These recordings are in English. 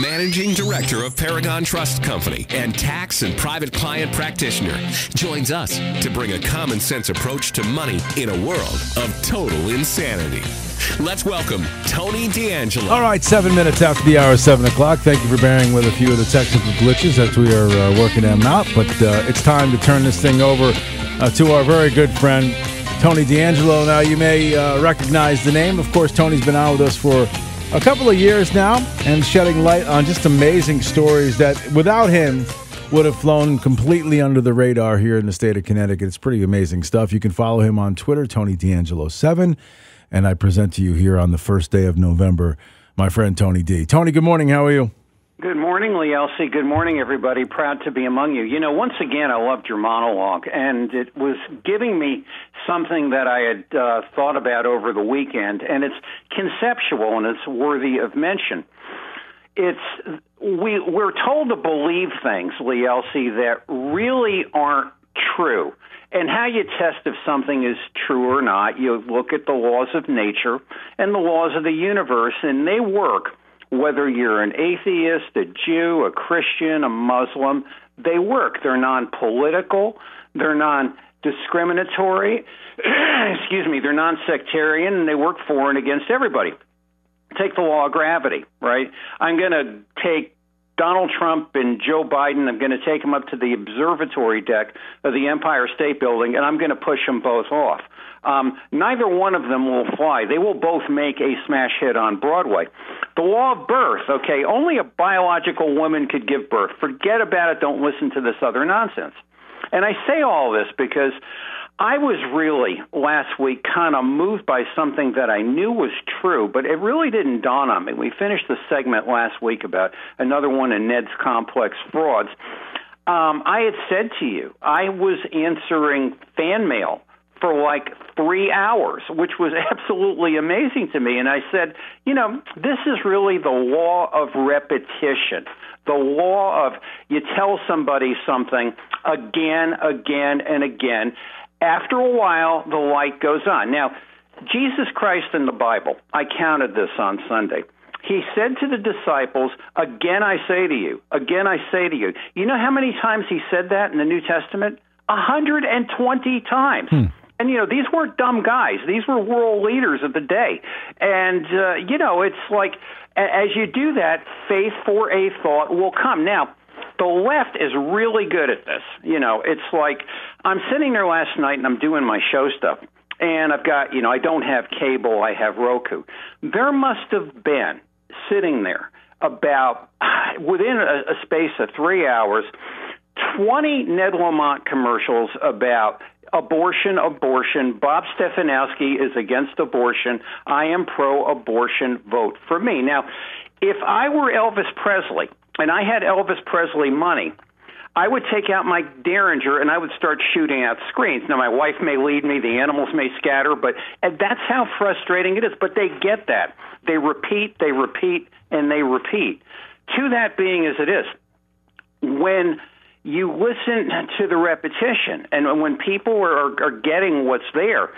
managing director of Paragon Trust Company and tax and private client practitioner, joins us to bring a common sense approach to money in a world of total insanity. Let's welcome Tony D'Angelo. All right, 7 minutes after the hour, 7 o'clock. Thank you for bearing with a few of the technical glitches as we are working them out. But it's time to turn this thing over to our very good friend, Tony D'Angelo. Now, you may recognize the name. Of course, Tony's been out with us for a couple of years now and shedding light on just amazing stories that, without him, would have flown completely under the radar here in the state of Connecticut. It's pretty amazing stuff. You can follow him on Twitter, Tony D'Angelo 7. And I present to you here on the first day of November, my friend Tony D. Tony, good morning. How are you? Good morning, Lee Elsey. Good morning, everybody. Proud to be among you. You know, once again, I loved your monologue, and it was giving me something that I had thought about over the weekend, and it's conceptual and it's worthy of mention. We're told to believe things, Lee Elsey, that really aren't true. And how you test if something is true or not, you look at the laws of nature and the laws of the universe, and they work whether you're an atheist, a Jew, a Christian, a Muslim. They work. They're non-political. They're non-discriminatory. They're non-sectarian, and they work for and against everybody. Take the law of gravity, right? I'm going to take Donald Trump and Joe Biden, I'm going to take them up to the observatory deck of the Empire State Building, and I'm going to push them both off. Neither one of them will fly. They will both make a smash hit on Broadway. The law of birth, okay, only a biological woman could give birth. Forget about it. Don't listen to this other nonsense. And I say all this because I was really, last week, kind of moved by something that I knew was true, but it really didn't dawn on me. We finished the segment last week about another one of Ned's complex frauds. I had said to you, I was answering fan mail for like 3 hours, which was absolutely amazing to me. And I said, you know, this is really the law of repetition. The law of you tell somebody something again, and again. After a while, the light goes on. Now, Jesus Christ in the Bible, I counted this on Sunday. He said to the disciples, again I say to you, again I say to you. You know how many times he said that in the New Testament? 120 times. And, you know, these weren't dumb guys. These were world leaders of the day. And, you know, it's like as you do that, faith for a thought will come. Now, the left is really good at this. You know, it's like I'm sitting there last night and I'm doing my show stuff. And I've got, you know, I don't have cable. I have Roku. There must have been sitting there about within a space of 3 hours, 20 Ned Lamont commercials about abortion. Bob Stefanowski is against abortion. I am pro-abortion. Vote for me. Now, if I were Elvis Presley and I had Elvis Presley money, I would take out my Derringer and I would start shooting out screens. Now, my wife may lead me, the animals may scatter, and that's how frustrating it is. But they get that. They repeat, and they repeat. To that being as it is, when you listen to the repetition and when people are getting what's there,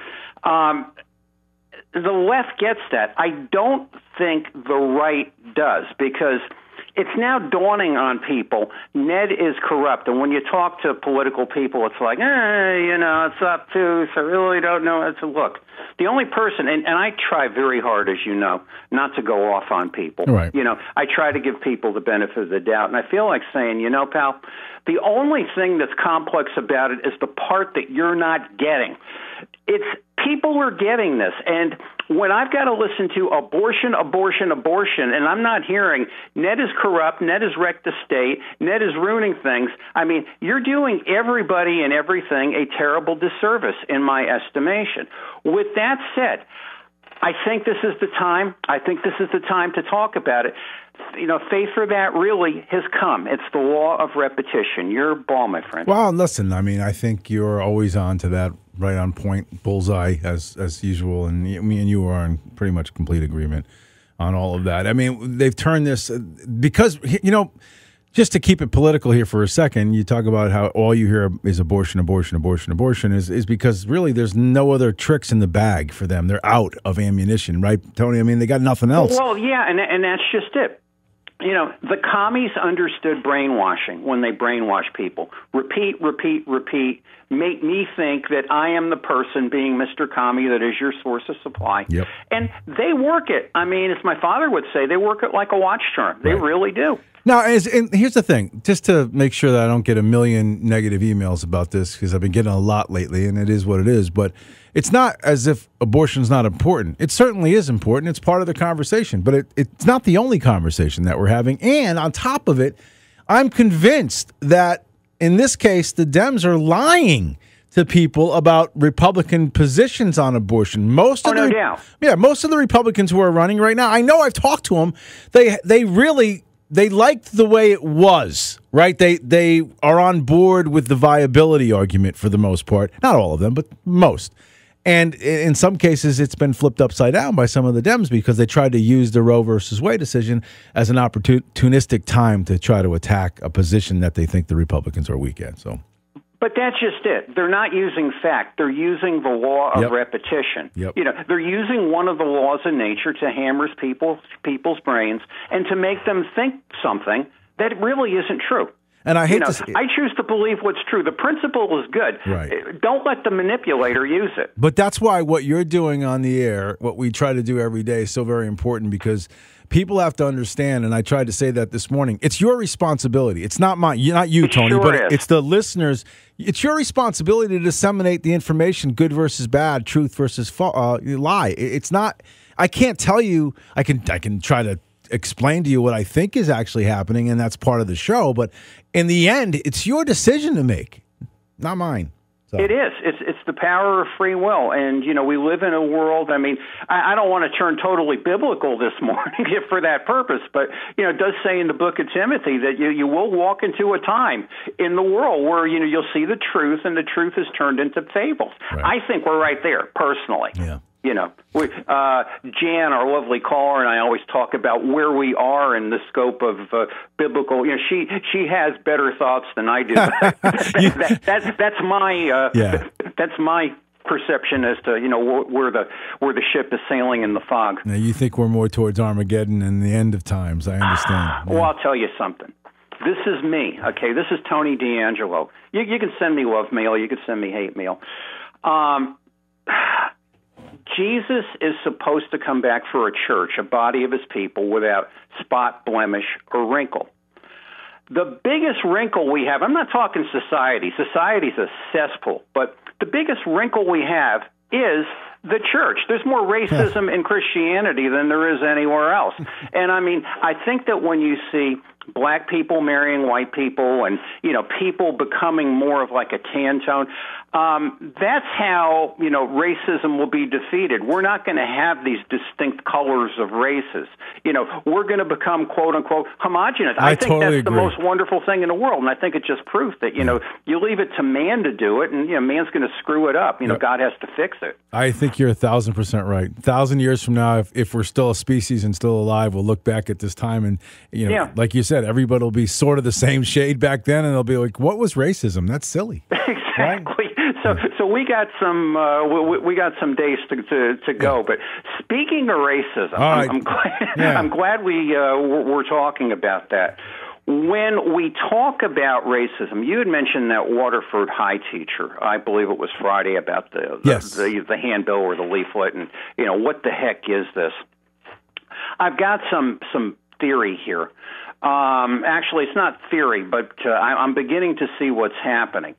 the left gets that. I don't think the right does, because it's now dawning on people, Ned is corrupt. And when you talk to political people, it's like, you know, it's obtuse. I really don't know. It's look, the only person, and I try very hard, as you know, not to go off on people. Right. You know, I try to give people the benefit of the doubt. And I feel like saying, you know, pal, the only thing that's complex about it is the part that you're not getting. It's people are getting this. And when I've got to listen to abortion, and I'm not hearing Ned is corrupt, Ned has wrecked the state, Ned is ruining things, I mean, you're doing everybody and everything a terrible disservice in my estimation. With that said, I think this is the time. I think this is the time to talk about it. You know, faith for that really has come. It's the law of repetition. Your ball, my friend. Well, listen, I mean, I think you're always on to that, right on point, bullseye, as usual, and me and you are in pretty much complete agreement on all of that. I mean, they've turned this, because, you know, just to keep it political here for a second, you talk about how all you hear is abortion, is because really there's no other tricks in the bag for them. They're out of ammunition, right, Tony? I mean, they got nothing else. Well, yeah, and that's just it. The commies understood brainwashing when they brainwash people. Repeat, repeat, repeat. Make me think that I am the person being Mr. Commie that is your source of supply. Yep. And they work it. I mean, as my father would say, they work it like a watch charm. They really do. Now, and here's the thing, just to make sure that I don't get a million negative emails about this, because I've been getting a lot lately, and it is what it is, but it's not as if abortion's not important. It certainly is important. It's part of the conversation, but it's not the only conversation that we're having. And on top of it, I'm convinced that in this case, the Dems are lying to people about Republican positions on abortion. Most of no doubt. Yeah, most of the Republicans who are running right now, I know I've talked to them, they liked the way it was, right? They are on board with the viability argument for the most part. Not all of them, but most. And in some cases, it's been flipped upside down by some of the Dems because they tried to use the Roe versus Wade decision as an opportunistic time to try to attack a position that they think the Republicans are weak at. But that's just it. They're not using fact. They're using the law of repetition. Yep. They're using one of the laws of nature to hammer people's brains and to make them think something that really isn't true. And I hate to say, I choose to believe what's true. The principle is good. Right. Don't let the manipulator use it. But that's why what you're doing on the air, what we try to do every day, is so very important, because people have to understand, and I tried to say that this morning, it's your responsibility. It's not mine. Not you, Tony, sure but is. It's the listeners. It's your responsibility to disseminate the information, good versus bad, truth versus lie. It's not, I can't tell you, I can try to explain to you what I think is actually happening, and that's part of the show, but in the end, it's your decision to make, not mine. So. It is. It's the power of free will. And, we live in a world, I don't want to turn totally biblical this morning for that purpose, but, it does say in the book of Timothy that you will walk into a time in the world where, you'll see the truth, and the truth is turned into fables. Right. I think we're right there, personally. Yeah. Jan, our lovely caller, and I always talk about where we are in the scope of biblical. She has better thoughts than I do. That's my perception as to where the ship is sailing in the fog. Now you think we're more towards Armageddon and the end of times. I understand. Well, I'll tell you something. This is me. Okay, this is Tony D'Angelo. You can send me love mail. You can send me hate mail. Jesus is supposed to come back for a church, a body of his people, without spot, blemish, or wrinkle. The biggest wrinkle we have, I'm not talking society. Society's a cesspool, but the biggest wrinkle we have is the church. There's more racism in Christianity than there is anywhere else. And I think that when you see black people marrying white people and, people becoming more of like a tan tone, that's how, racism will be defeated. We're not going to have these distinct colors of races. We're going to become, quote unquote, homogenous. I think totally that's agree. the most wonderful thing in the world. And I think it's just proof that, you leave it to man to do it, and, man's going to screw it up. God has to fix it. I think you're 1,000% right. 1,000 years from now, if we're still a species and still alive, we'll look back at this time and, like you said, everybody will be sort of the same shade back then, and they'll be like, what was racism? That's silly. Exactly. Right? So we got some days to go. But speaking of racism, right. I'm glad we're talking about that. When we talk about racism, you had mentioned that Waterford High teacher, I believe it was Friday, about the handbill or the leaflet, and what the heck is this? I've got some theory here. Actually, it's not theory, but I'm beginning to see what's happening.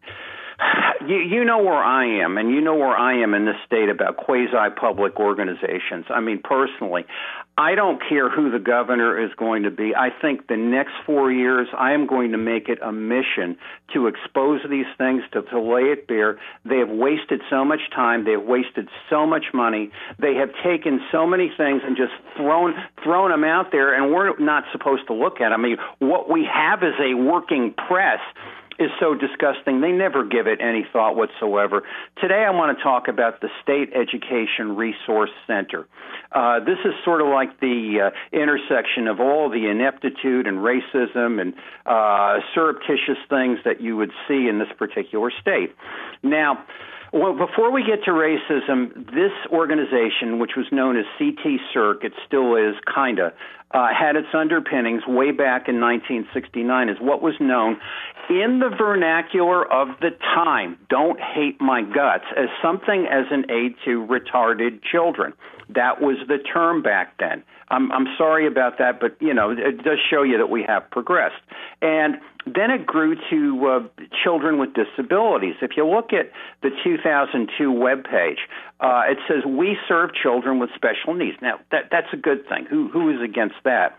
You know where I am, and you know where I am in this state about quasi-public organizations. Personally, I don't care who the governor is going to be. I think the next 4 years, I am going to make it a mission to expose these things, to lay it bare. They have wasted so much time. They have wasted so much money. They have taken so many things and just thrown them out there, and we're not supposed to look at them. What we have is a working press is so disgusting. They never give it any thought whatsoever. Today I want to talk about the State Education Resource Center. This is sort of like the intersection of all the ineptitude and racism and surreptitious things that you would see in this particular state. Now, well, before we get to racism, this organization, which was known as CT Circ, it still is, kinda, had its underpinnings way back in 1969 is what was known in the vernacular of the time, don't hate my guts, as something as an aid to retarded children. That was the term back then. I'm sorry about that, but, it does show you that we have progressed. And then it grew to children with disabilities. If you look at the 2002 webpage, it says, we serve children with special needs. Now, that's a good thing. Who is against that?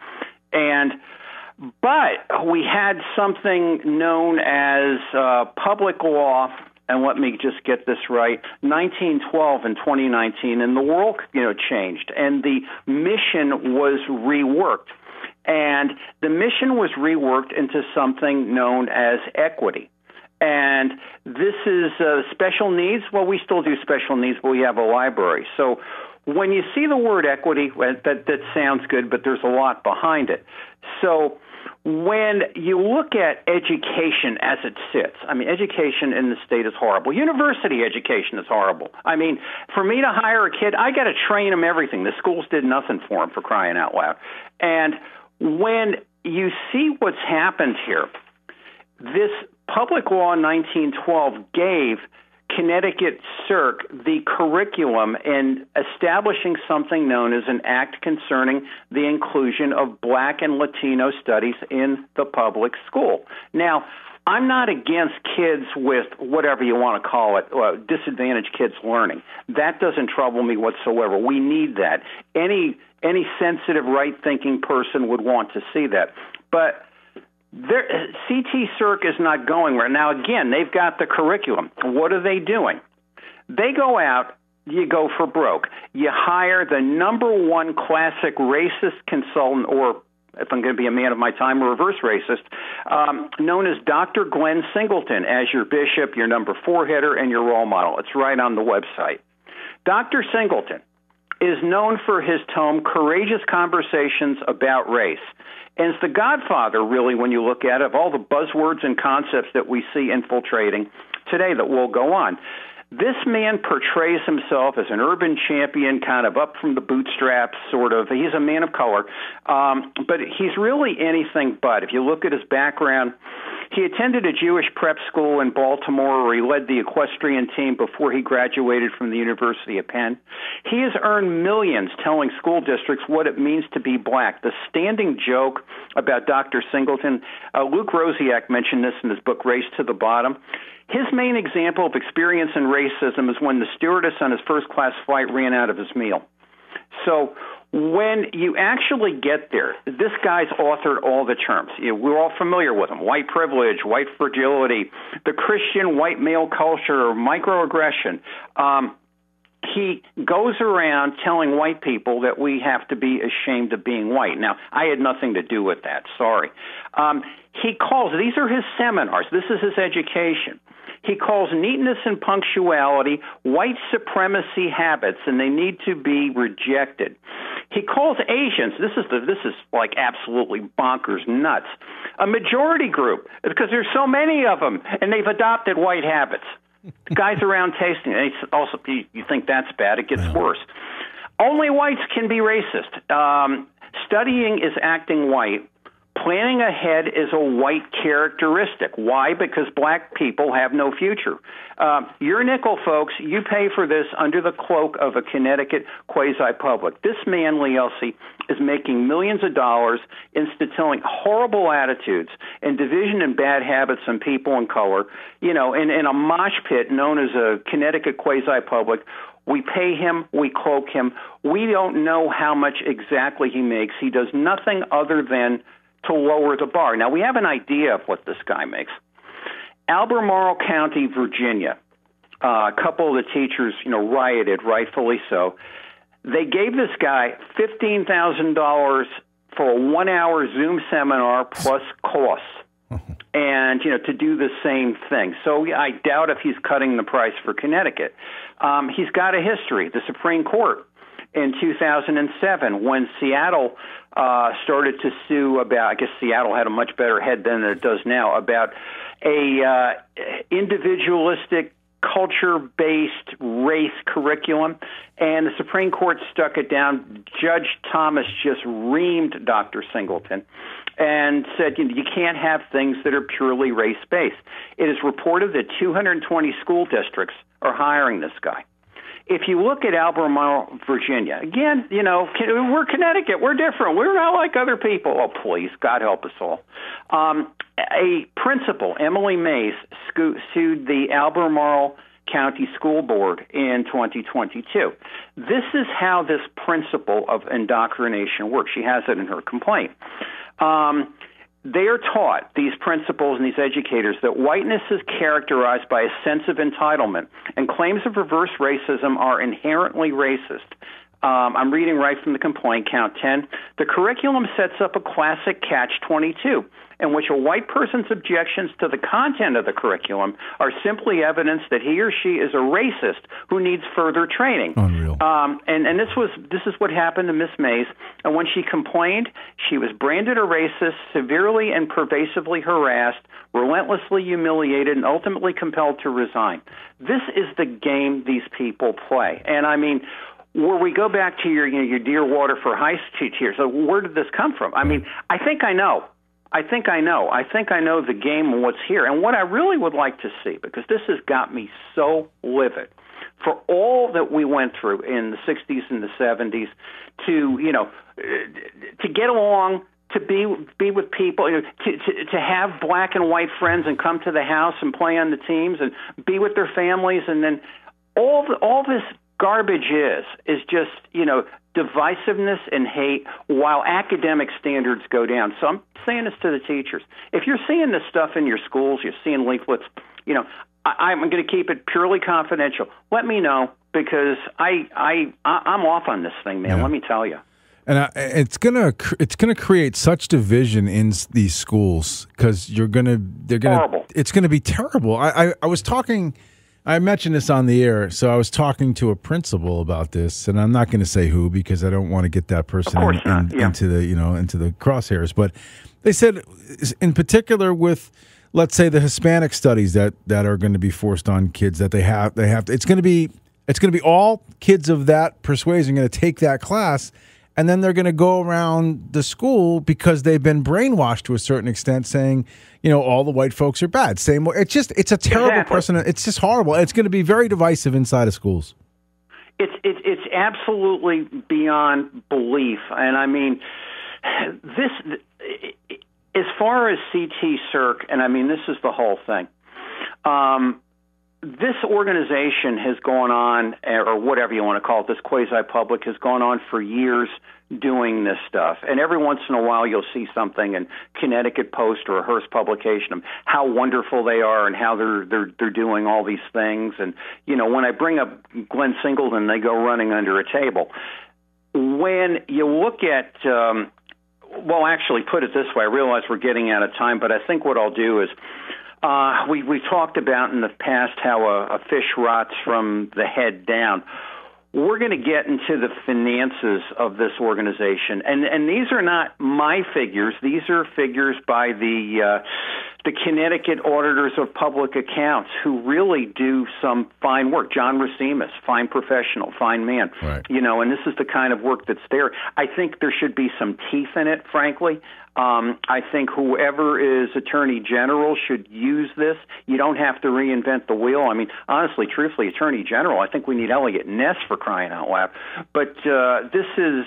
But we had something known as public law, and let me just get this right, 1912 and 2019, and the world changed, and the mission was reworked. And the mission was reworked into something known as equity. And this is special needs. Well, we still do special needs, but we have a library. So when you see the word equity, that sounds good, but there's a lot behind it. So when you look at education as it sits, education in the state is horrible. University education is horrible. For me to hire a kid, I got to train him everything. The schools did nothing for him, for crying out loud. And when you see what's happened here, this public law in 1912 gave Connecticut Circ the curriculum in establishing something known as an act concerning the inclusion of Black and Latino studies in the public school. Now, I'm not against kids with whatever you want to call it, disadvantaged kids learning. That doesn't trouble me whatsoever. We need that. Any sensitive, right-thinking person would want to see that. But CT Circ is not going where. Now, again, they've got the curriculum. What are they doing? They go out, you go for broke. You hire the number one classic racist consultant, or if I'm going to be a man of my time, a reverse racist, known as Dr. Glenn Singleton as your bishop, your number 4 hitter, and your role model. It's right on the website. Dr. Singleton is known for his tome, Courageous Conversations About Race. And it's the godfather, really, when you look at it, of all the buzzwords and concepts that we see infiltrating today that will go on. This man portrays himself as an urban champion, kind of up from the bootstraps, sort of. He's a man of color, but he's really anything but. If you look at his background, he attended a Jewish prep school in Baltimore where he led the equestrian team before he graduated from the University of Penn. He has earned millions telling school districts what it means to be black. The standing joke about Dr. Singleton, Luke Rosiak mentioned this in his book, Race to the Bottom. His main example of experience in racism is when the stewardess on his first-class flight ran out of his meal. So when you actually get there, this guy's authored all the terms. We're all familiar with them: white privilege, white fragility, the Christian white male culture, microaggression. He goes around telling white people that we have to be ashamed of being white. Now, I had nothing to do with that. Sorry. He calls, these are his seminars. This is his education. He calls neatness and punctuality white supremacy habits, and they need to be rejected. He calls Asians, this is like absolutely bonkers nuts, a majority group, because there's so many of them, and they've adopted white habits. Guys around tasting, and also you think that's bad, it gets worse. Only whites can be racist. Studying is acting white. Planning ahead is a white characteristic. Why? Because black people have no future. Your nickel, folks, you pay for this under the cloak of a Connecticut quasi-public. This man, Lielsi, is making millions of dollars instilling horrible attitudes and division and bad habits on people in color, in a mosh pit known as a Connecticut quasi-public. We pay him, we cloak him. We don't know how much exactly he makes. He does nothing other than to lower the bar. Now, we have an idea of what this guy makes. Albemarle County, Virginia, a couple of the teachers, rioted, rightfully so. They gave this guy $15,000 for a 1-hour Zoom seminar plus costs, and, to do the same thing. So I doubt if he's cutting the price for Connecticut. He's got a history. The Supreme Court in 2007, when Seattle started to sue about, I guess Seattle had a much better head than it does now, about a individualistic culture-based race curriculum, and the Supreme Court stuck it down. Judge Thomas just reamed Dr. Singleton and said, you can't have things that are purely race-based. It is reported that 220 school districts are hiring this guy. If you look at Albemarle, Virginia, again, we're Connecticut. We're different. We're not like other people. Oh, please, God help us all. A principal, Emily Mays, sued the Albemarle County School Board in 2022. This is how this principle of indoctrination works. She has it in her complaint. They are taught, these principals and these educators, that whiteness is characterized by a sense of entitlement, and claims of reverse racism are inherently racist. I'm reading right from the complaint, count 10. The curriculum sets up a classic catch-22, in which a white person's objections to the content of the curriculum are simply evidence that he or she is a racist who needs further training. Unreal. And this is what happened to Miss Mays. And when she complained, she was branded a racist, severely and pervasively harassed, relentlessly humiliated, and ultimately compelled to resign. This is the game these people play. And I mean, where we go back to your Dearwater for High teachers, so where did this come from? I mean, I think I know the game and what's here. And what I really would like to see, because this has got me so livid, for all that we went through in the 60s and the 70s to get along, to be with people, to have black and white friends and come to the house and play on the teams and be with their families, and then all this garbage is just, divisiveness and hate while academic standards go down. So I'm saying this to the teachers. If you're seeing this stuff in your schools, you're seeing leaflets, I'm going to keep it purely confidential. Let me know, because I'm off on this thing, man. Yeah. Let me tell you. And it's gonna create such division in these schools, because horrible. It's gonna be terrible. I mentioned this on the air, so I was talking to a principal about this, and I'm not going to say who, because I don't want to get that person into the crosshairs. But they said, in particular, with, let's say, the Hispanic studies that are going to be forced on kids, that they have to, it's going to be all kids of that persuasion going to take that class, and then they're going to go around the school, because they've been brainwashed to a certain extent, saying, all the white folks are bad. It's a terrible precedent. It's just horrible. It's going to be very divisive inside of schools. It's absolutely beyond belief. And I mean, this, as far as CT Circ, and I mean, this is the whole thing. This organization has gone on, or whatever you want to call it, this quasi-public has gone on for years doing this stuff. And every once in a while you'll see something in Connecticut Post or a Hearst publication of how wonderful they are and how they're doing all these things. And, when I bring up Glenn Singleton, they go running under a table. When you look at, actually, put it this way, I realize we're getting out of time, but I think what I'll do is, we talked about in the past how a fish rots from the head down. We're going to get into the finances of this organization, and these are not my figures. These are figures by the Connecticut Auditors of Public Accounts, who really do some fine work. John Racimus, fine professional, fine man. Right. And this is the kind of work that's there. I think there should be some teeth in it, frankly. I think whoever is Attorney General should use this. You don't have to reinvent the wheel. I mean, honestly, truthfully, Attorney General, I think we need Elliot Ness, for crying out loud. But this is,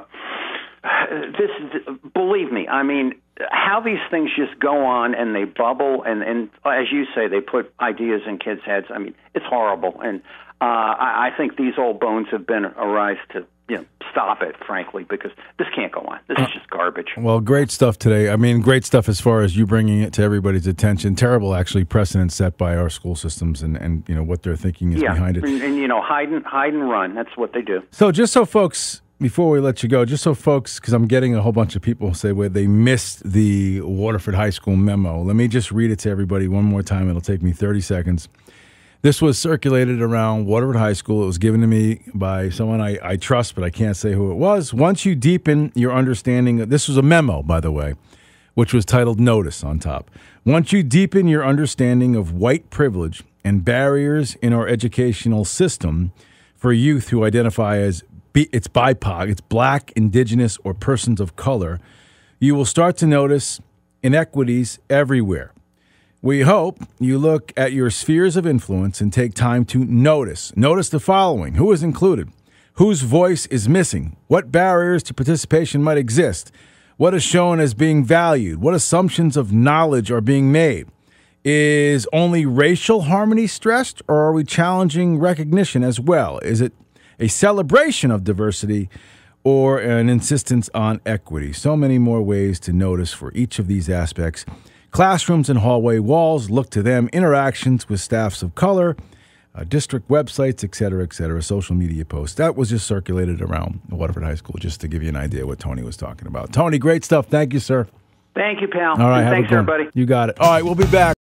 believe me, I mean, how these things just go on and they bubble, and as you say, they put ideas in kids' heads. I mean, it's horrible. And I think these old bones have been arised to stop it, frankly, because this can't go on. This is just garbage. Well, great stuff today. I mean, great stuff as far as you bringing it to everybody's attention. Terrible, actually, precedent set by our school systems and what they're thinking is behind it. And hide and run. That's what they do. So just so folks, before we let you go, because I'm getting a whole bunch of people say where they missed the Waterford High School memo. Let me just read it to everybody one more time. It'll take me 30 seconds. This was circulated around Waterford High School. It was given to me by someone I trust, but I can't say who it was. Once you deepen your understanding, this was a memo, by the way, which was titled Notice on top. Once you deepen your understanding of white privilege and barriers in our educational system for youth who identify as it's BIPOC, it's Black, Indigenous, or persons of color, you will start to notice inequities everywhere. We hope you look at your spheres of influence and take time to notice. Notice the following. Who is included? Whose voice is missing? What barriers to participation might exist? What is shown as being valued? What assumptions of knowledge are being made? Is only racial harmony stressed, or are we challenging recognition as well? Is it a celebration of diversity or an insistence on equity? So many more ways to notice for each of these aspects. Classrooms and hallway walls, look to them. Interactions with staffs of color, district websites, et cetera, social media posts. That was just circulated around Waterford High School, just to give you an idea what Tony was talking about. Tony, great stuff. Thank you, sir. Thank you, pal. All right, and thanks, everybody. You got it. All right, we'll be back.